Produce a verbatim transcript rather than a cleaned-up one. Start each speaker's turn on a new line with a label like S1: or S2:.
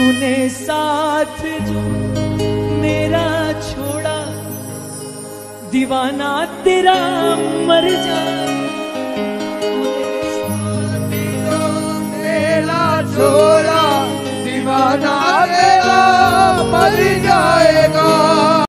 S1: तूने साथ जो मेरा छोड़ा, दीवाना तेरा मर जाए।
S2: मेरा छोड़ा दीवाना तेरा मर जाए।